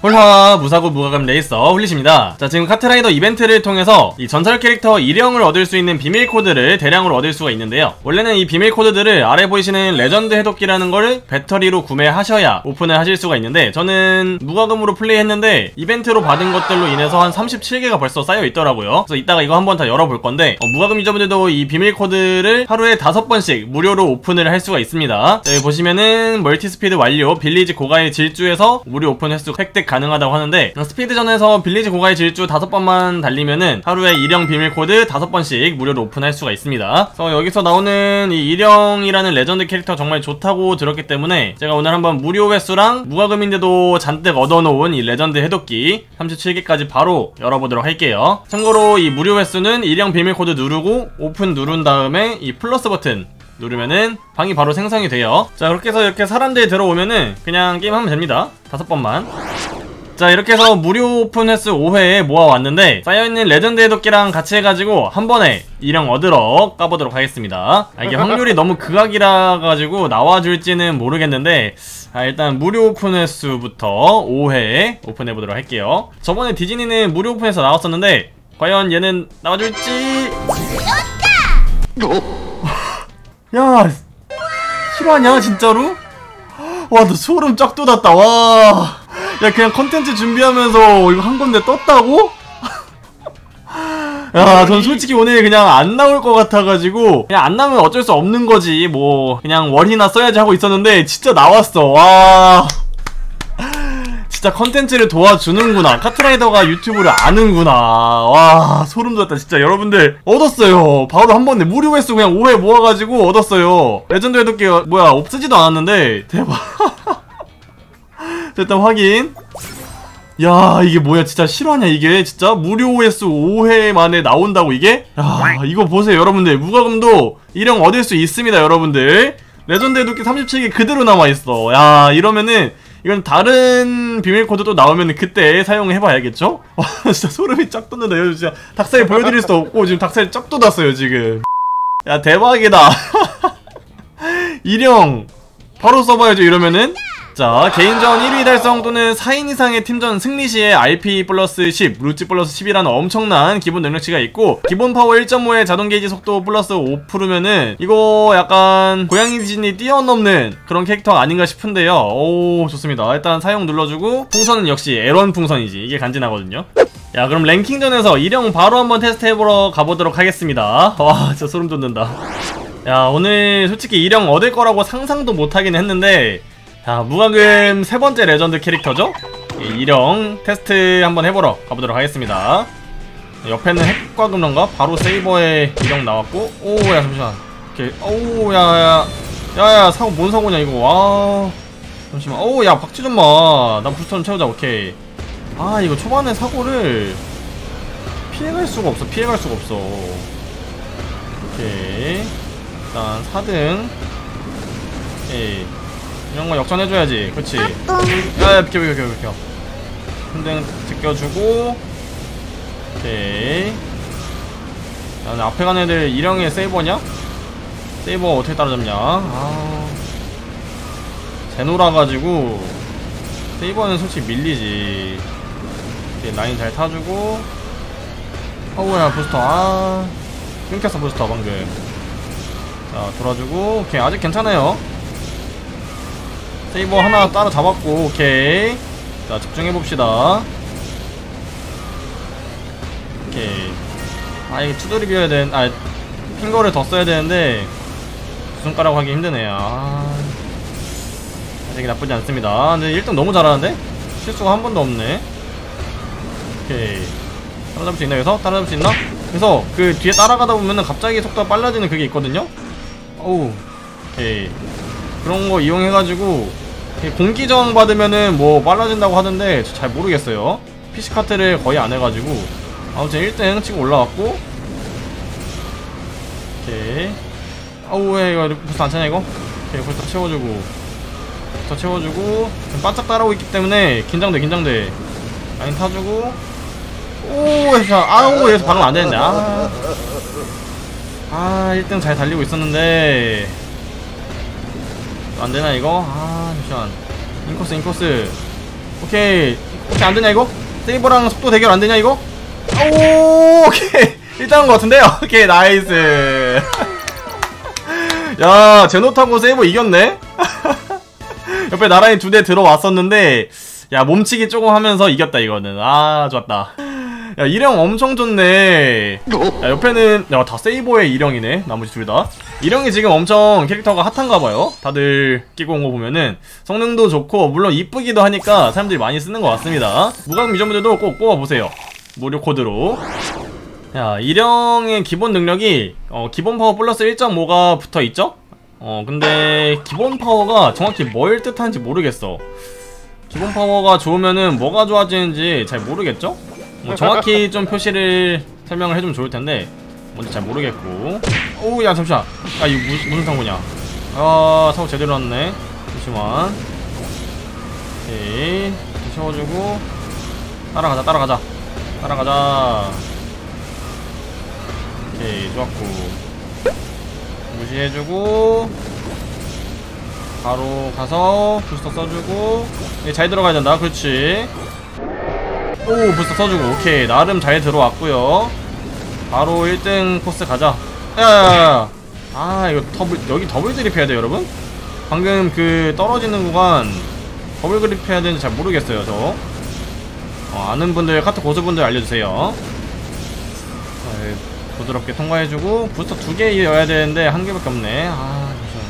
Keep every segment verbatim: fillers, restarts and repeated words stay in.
홀하 무사고 무과금 레이서 훌리십니다. 자, 지금 카트라이더 이벤트를 통해서 이 전설 캐릭터 일형을 얻을 수 있는 비밀 코드를 대량으로 얻을 수가 있는데요. 원래는 이 비밀 코드들을 아래 보이시는 레전드 해독기라는 거를 배터리로 구매하셔야 오픈을 하실 수가 있는데, 저는 무과금으로 플레이했는데 이벤트로 받은 것들로 인해서 한 삼십칠 개가 벌써 쌓여 있더라고요. 그래서 이따가 이거 한번 다 열어볼 건데, 어, 무과금 유저분들도 이 비밀 코드를 하루에 다섯 번씩 무료로 오픈을 할 수가 있습니다. 자, 여기 보시면은 멀티스피드 완료, 빌리지 고가의 질주에서 무료 오픈 횟수 획득 가능하다고 하는데, 스피드전에서 빌리지 고가의 질주 다섯 번만 달리면은 하루에 일형 비밀 코드 다섯 번씩 무료로 오픈할 수가 있습니다. 그래서 여기서 나오는 이 일형이라는 레전드 캐릭터 정말 좋다고 들었기 때문에 제가 오늘 한번 무료 횟수랑 무과금인데도 잔뜩 얻어놓은 이 레전드 해독기 삼십칠 개까지 바로 열어보도록 할게요. 참고로 이 무료 횟수는 일형 비밀 코드 누르고 오픈 누른 다음에 이 플러스 버튼 누르면은 방이 바로 생성이 돼요. 자, 그렇게 해서 이렇게 사람들이 들어오면은 그냥 게임하면 됩니다. 다섯 번만. 자, 이렇게 해서 무료 오픈 횟수 오 회에 모아왔는데, 쌓여있는 레전드 해독기랑 같이 해가지고 한 번에 일형 얻으러 까보도록 하겠습니다. 아, 이게 확률이 너무 극악이라 가지고 나와줄지는 모르겠는데, 아, 일단 무료 오픈 횟수부터 오 회에 오픈해보도록 할게요. 저번에 디즈니는 무료 오픈에서 나왔었는데 과연 얘는 나와줄지. 야, 실화냐 진짜로? 와, 너 소름 쫙 돋았다. 와, 야, 그냥 컨텐츠 준비하면서 이거 한 건데 떴다고? 야, 전 솔직히 오늘 그냥 안 나올 것 같아가지고 그냥 안 나오면 어쩔 수 없는 거지, 뭐 그냥 월이나 써야지 하고 있었는데 진짜 나왔어. 와, 진짜 컨텐츠를 도와주는구나. 카트라이더가 유튜브를 아는구나. 와, 소름 돋았다 진짜. 여러분들 얻었어요. 바로 한 번에 무료 횟수 그냥 오 회 모아가지고 얻었어요. 레전드 해독기 뭐야 없으지도 않았는데 대박. 일단 확인. 야, 이게 뭐야 진짜 실화냐 이게. 진짜 무료 횟수 오 회 만에 나온다고 이게? 야, 이거 보세요 여러분들. 무과금도 일형 얻을 수 있습니다 여러분들. 레전드 해독기 삼십칠 개 그대로 남아있어. 야, 이러면은 이건 다른 비밀 코드도 나오면 그때 사용해봐야겠죠? 와, 진짜 소름이 쫙 돋는다. 여러분 진짜 닭살 보여드릴 수도 없고 지금 닭살이 쫙 돋았어요 지금. 야, 대박이다. 일형 바로 써봐야죠 이러면은. 자, 개인전 일 위 달성 또는 사 인 이상의 팀전 승리 시에 알피 플러스 십, 루치 플러스 십이라는 엄청난 기본 능력치가 있고, 기본 파워 일 점 오에 자동 게이지 속도 플러스 오 퍼센트면은 이거 약간 고양이 진이 뛰어넘는 그런 캐릭터 아닌가 싶은데요. 오, 좋습니다. 일단 사용 눌러주고, 풍선은 역시 에런 풍선이지. 이게 간지나거든요. 야, 그럼 랭킹전에서 일형 바로 한번 테스트해보러 가보도록 하겠습니다. 와, 진짜 소름 돋는다. 야, 오늘 솔직히 일형 얻을 거라고 상상도 못하긴 했는데, 자, 무과금 세 번째 레전드 캐릭터죠? 일형 테스트 한번 해보러 가보도록 하겠습니다. 옆에는 핵과금런가? 바로 세이버에 일형 나왔고, 오, 야, 잠시만. 오케이, 오, 야, 야, 야, 야, 사고, 뭔 사고냐, 이거, 와. 잠시만, 오, 야, 박쥐 좀 마. 나 부스터 좀 채우자, 오케이. 아, 이거 초반에 사고를 피해갈 수가 없어, 피해갈 수가 없어. 오케이. 일단 사 등. 오케이. 이런거 역전해줘야지. 그렇지. 야야, 비켜 비켜 비켜 비켜. 한 등 제껴주고. 오케이. 야, 앞에 가는 애들 일형의 세이버냐? 세이버가 어떻게 따라잡냐? 아, 제노라가지고 세이버는 솔직히 밀리지. 오케이, 라인 잘 타주고. 어우야, 부스터. 아, 끊겼어 부스터 방금. 자, 돌아주고. 오케이, 아직 괜찮아요. 세이버 하나 따로 잡았고. 오케이. 자, 집중해봅시다. 오케이. 아, 이게 투도리 비워야 되는, 아, 핑거를 더 써야 되는데 두 손가락 하기 힘드네. 아, 아직 나쁘지 않습니다. 근데 일 등 너무 잘하는데? 실수가 한 번도 없네. 오케이. 따라잡을 수 있나 여기서? 따라잡을 수 있나? 그래서 그 뒤에 따라가다 보면은 갑자기 속도가 빨라지는 그게 있거든요? 어우. 오케이. 그런 거 이용해가지고 공기저항 받으면은 뭐 빨라진다고 하던데 잘 모르겠어요. 피씨카트를 거의 안 해가지고. 아무튼 일 등 치고 올라왔고. 오케이. 아우, 왜 이거 부스터 안 차냐 이거? 오케이, 부스터 채워주고. 부스터 채워주고. 바짝 따라오고 있기 때문에 긴장돼 긴장돼. 라인 타주고. 오, 자, 아우, 여기서 방금 안 되는데. 아, 아, 일 등 잘 달리고 있었는데 안되나 이거? 아, 잠시만. 인코스 인코스. 오케이. 혹시 안되냐 이거? 세이버랑 속도 대결 안되냐 이거? 오 오케이 일단 한 것 같은데요? 오케이 나이스. 야 제노타고 세이버 이겼네? 옆에 나란히 두 대 들어왔었는데 야 몸치기 조금 하면서 이겼다 이거는. 아 좋았다. 야 일형 엄청 좋네. 야 옆에는 야 다 세이버의 일형이네 나머지 둘다. 일형이 지금 엄청 캐릭터가 핫한가봐요. 다들 끼고 온 거 보면은 성능도 좋고 물론 이쁘기도 하니까 사람들이 많이 쓰는 것 같습니다. 무각 미전분들도 꼭 뽑아보세요 무료 코드로. 야 일형의 기본 능력이 어, 기본 파워 플러스 일 점 오가 붙어있죠? 어 근데 기본 파워가 정확히 뭘 뜻하는지 모르겠어. 기본 파워가 좋으면은 뭐가 좋아지는지 잘 모르겠죠? 뭐 정확히 좀 표시를 설명을 해주면 좋을텐데 뭔지 잘 모르겠고. 오야 잠시만. 아 이거 무, 무슨 상구냐. 아 사고 제대로 왔네. 잠시만. 오케이 채워주고 따라가자 따라가자 따라가자. 오케이 좋았고 무시해주고 바로 가서 부스터 써주고. 예, 잘 들어가야 된다. 그렇지. 오 부스터 써주고. 오케이 나름 잘 들어왔고요. 바로 일 등 코스 가자. 야야야 아 이거 더블 여기 더블 드립 해야 돼요 여러분. 방금 그 떨어지는 구간 더블 그립 해야 되는지 잘 모르겠어요 저. 어, 아는 분들 카트 고수분들 알려주세요. 네, 부드럽게 통과해주고 부스터 두 개 이어야 되는데 한 개밖에 없네. 아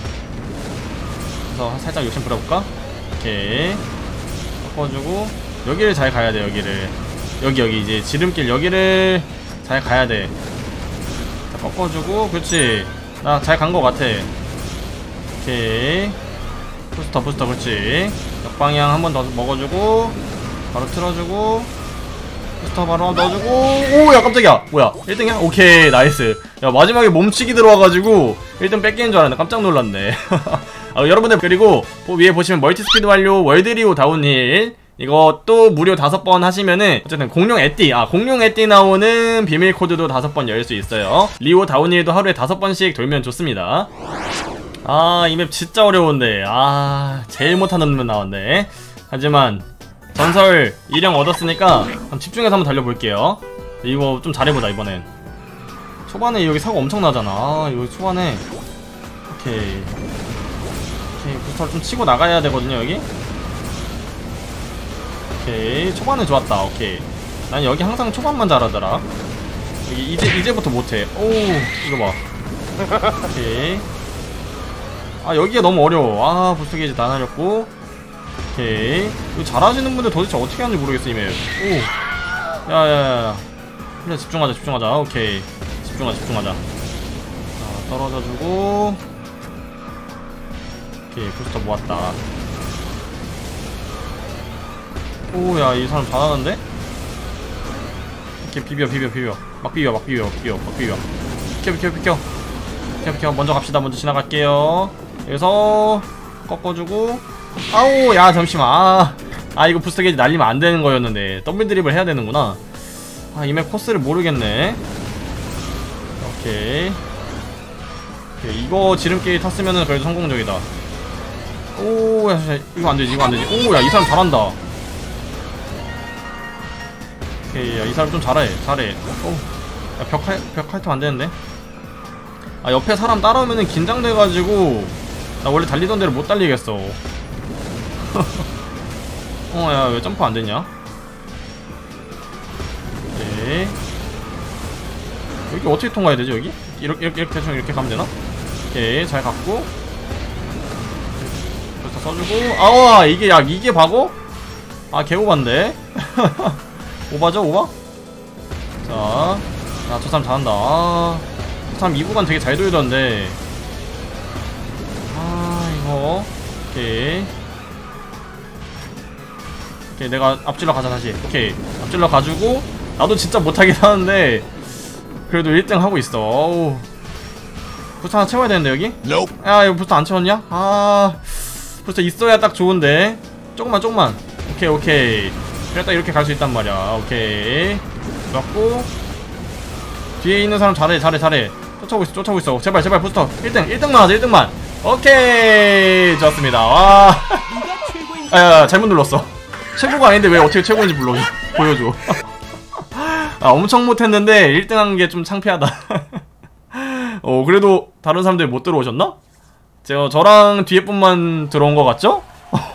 그래서 살짝 욕심 부려볼까? 오케이 꺾어주고 여기를 잘 가야 돼. 여기를 여기 여기 이제 지름길 여기를 잘 가야 돼. 자, 꺾어주고 그렇지. 나 잘 간 거 같아. 오케이 부스터 부스터 그렇지. 역방향 한 번 더 먹어주고 바로 틀어주고 부스터 바로 넣어주고. 오야 깜짝이야 뭐야 일 등이야? 오케이 나이스. 야 마지막에 몸치기 들어와가지고 일 등 뺏기는 줄 알았는데 깜짝 놀랐네. 아, 여러분들 그리고 위에 보시면 멀티스피드 완료 월드리오 다운힐 이것도 무료 다섯 번 하시면은 어쨌든 공룡 에띠 아 공룡 에띠 나오는 비밀 코드도 다섯 번 열 수 있어요. 리오 다운힐도 하루에 다섯 번씩 돌면 좋습니다. 아 이 맵 진짜 어려운데 아 제일 못하는 맵 나왔네. 하지만 전설 일형 얻었으니까 한번 집중해서 한번 달려볼게요. 이거 좀 잘해보자 이번엔. 초반에 여기 사고 엄청 나잖아. 아 여기 초반에 오케이 오케이 부스터를 좀 치고 나가야 되거든요 여기. 오케이 초반은 좋았다. 오케이 난 여기 항상 초반만 잘하더라. 여기 이제 이제부터 못해. 오 이거 봐. 오케이 아 여기가 너무 어려워. 아 부스터 게이지 다 날렸고. 오케이 이거 잘하시는 분들 도대체 어떻게 하는지 모르겠어 이 맵. 오 야야야 그래 집중하자 집중하자. 오케이 집중하자 집중하자. 자 떨어져주고. 오케이 부스터 모았다. 오야 이 사람 잘하는데? 이렇게 비벼 비벼 비벼 막 비벼 막 비벼 막 비벼 막 비벼 비켜 비켜 비켜 비켜 비켜. 먼저 갑시다. 먼저 지나갈게요. 여기서 꺾어주고. 아우 야 잠시만. 아, 아 이거 부스터 게이지 날리면 안 되는 거였는데 더블 드립을 해야 되는구나. 아 이 맵 코스를 모르겠네. 오케이 오케이 이거 지름길 탔으면은 그래도 성공적이다. 오야 이거 안되지 이거 안되지. 오야 이 사람 잘한다. 오케이 야, 이 사람 좀 잘해 잘해. 야 벽 벽 하이트 안되는데. 아 옆에 사람 따라오면은 긴장돼가지고 나 원래 달리던 대로 못 달리겠어. 어 야 왜 점프 안되냐. 오케이 여기 어떻게 통과해야 되지 여기? 이렇게 이렇게 이렇게 대충 이렇게 가면 되나? 오케이 잘 갔고 부스터 써주고. 아와 이게 야 이게 바고? 아 개오반데. 오바죠 오바? 자, 야 저 사람 잘한다. 아, 저 사람 이 구간 되게 잘 돌던데. 아 이거 오케이 오케이 내가 앞질러 가자 다시. 오케이 앞질러 가지고. 나도 진짜 못하긴 하는데 그래도 일 등 하고 있어. 어우 부스터 하나 채워야 되는데 여기? Nope. 야 이거 부스터 안 채웠냐? 아 부스터 있어야 딱 좋은데. 조금만 조금만. 오케이 오케이 그래 딱 이렇게 갈 수 있단 말이야. 오케이 좋았고. 뒤에 있는 사람 잘해 잘해 잘해. 쫓아오고 있어 쫓아오고 있어. 제발 제발 부스터 일 등 일 등만 하자 일 등만. 오케이 좋았습니다. 와 아야 잘못 눌렀어. 최고가 아닌데 왜 어떻게 최고인지 불러줘 보여줘. 아 엄청 못했는데 일 등 한 게 좀 창피하다. 어 그래도 다른 사람들 못 들어오셨나? 제가 저랑 뒤에 분만 들어온 것 같죠?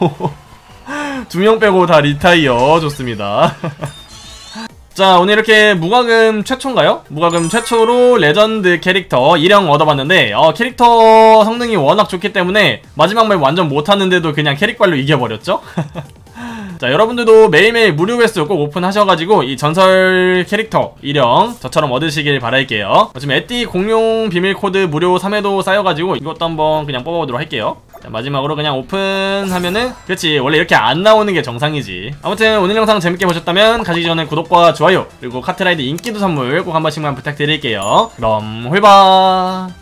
두 명 빼고 다 리타이어. 좋습니다. 자 오늘 이렇게 무과금 최초인가요? 무과금 최초로 레전드 캐릭터 일형 얻어봤는데 어, 캐릭터 성능이 워낙 좋기 때문에 마지막 맵 완전 못하는데도 그냥 캐릭발로 이겨버렸죠? 자 여러분들도 매일매일 무료 횟수 꼭 오픈하셔가지고 이 전설 캐릭터 일형 저처럼 얻으시길 바랄게요. 지금 에띠 공룡 비밀코드 무료 삼 회도 쌓여가지고 이것도 한번 그냥 뽑아보도록 할게요. 자, 마지막으로 그냥 오픈하면은 그렇지 원래 이렇게 안 나오는 게 정상이지. 아무튼 오늘 영상 재밌게 보셨다면 가시기 전에 구독과 좋아요 그리고 카트라이더 인기도 선물 꼭 한 번씩만 부탁드릴게요. 그럼 홀바.